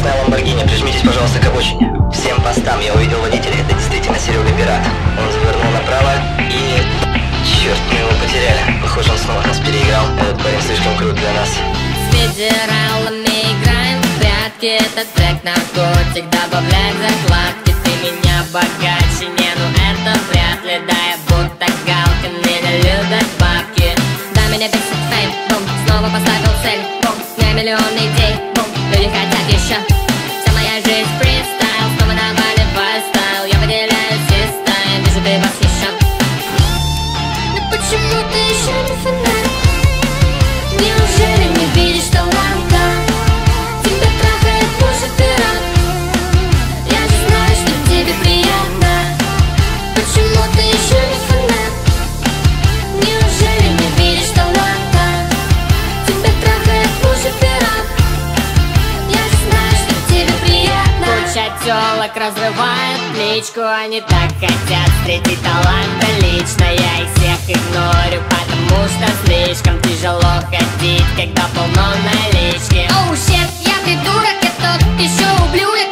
красная Lamborghini, прижмитесь, пожалуйста, к обочине. Всем постам, я увидел водителя, это действительно Серега Пират. Он завернул направо и... Черт, мы его потеряли. Похоже, он снова нас переиграл. Этот парень слишком крут для нас. С федералами играем в прятки. Этот трек наркотик, добавляй закладки. Ты меня богаче, не, ну это вряд ли. Да, я будто галка, меня любят бабки. Да, меня бесит фейм, бум, снова поставил цель, бум. У меня миллион идей, бум, люди хотят еще. Вся моя жизнь фристайл, снова наваливай стайл. Я выделяюсь из стаи, вижу, ты восхищен. Но почему ты еще не фанат? Неужели не видишь, что ламка тебя трахает больше пират? Я же знаю, что тебе приятно. Почему ты еще не фанат? Неужели не видишь, что ламка тебя трахает больше пират? Я же знаю, что тебе приятно. Куча тёлок разрывает плечку, они так хотят встретить таланта лично. Я их всех игнорю, потому что слишком тяжело ходить, когда полно налички. Оу, щет, я придурок, я тот еще ублюдок.